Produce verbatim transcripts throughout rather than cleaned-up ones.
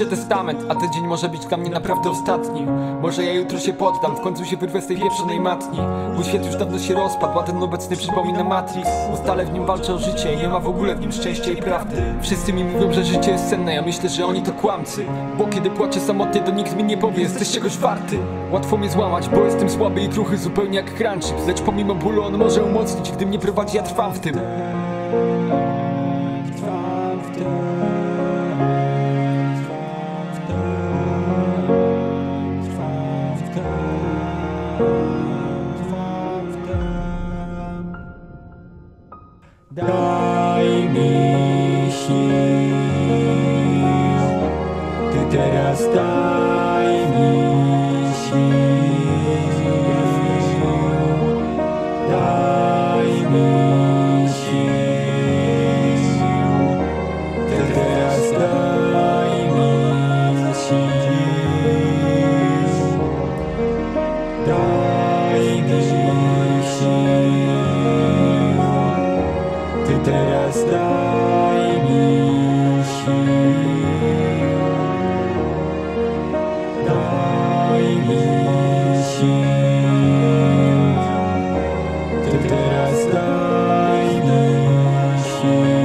piszę testament, a ten dzień może być dla mnie naprawdę ostatnim. Może ja jutro się poddam, w końcu się wyrwę z tej pieprzonej matni. Mój świat już dawno się rozpadł, a ten obecny przypomina Matrix. Bo stale w nim walczę o życie i nie ma w ogóle w nim szczęścia i prawdy. Wszyscy mi mówią, że życie jest cenne, ja myślę, że oni to kłamcy. Bo kiedy płaczę samotnie, to nikt mi nie powie, jesteś czegoś warty. Łatwo mnie złamać, bo jestem słaby i kruchy, zupełnie jak crunchips. Lecz pomimo bólu on może umocnić, gdy mnie prowadzi, ja trwam w tym. Daj mi sił, Ty teraz daj mi sił, daj mi sił, Ty teraz daj mi sił, daj mi sił. Ty teraz daj mi sił, daj mi sił, Ty teraz daj mi sił.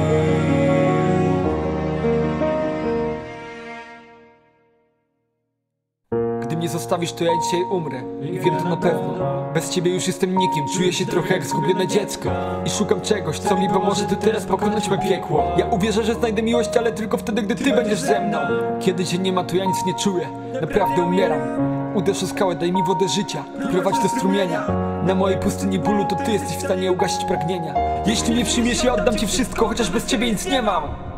Gdy mnie zostawisz, to ja dzisiaj umrę. I wiem to na pewno. Bez ciebie już jestem nikim, czuję się trochę jak zgubione dziecko. I szukam czegoś, co mi pomoże tu teraz pokonać me piekło. Ja uwierzę, że znajdę miłość, ale tylko wtedy, gdy ty będziesz ze mną. Kiedy cię nie ma, to ja nic nie czuję. Naprawdę umieram. Uderz o skałę, daj mi wodę życia, prowadź do strumienia. Na mojej pustyni bólu to ty jesteś w stanie ugasić pragnienia. Jeśli mnie przyjmiesz, ja oddam ci wszystko, chociaż bez ciebie nic nie mam.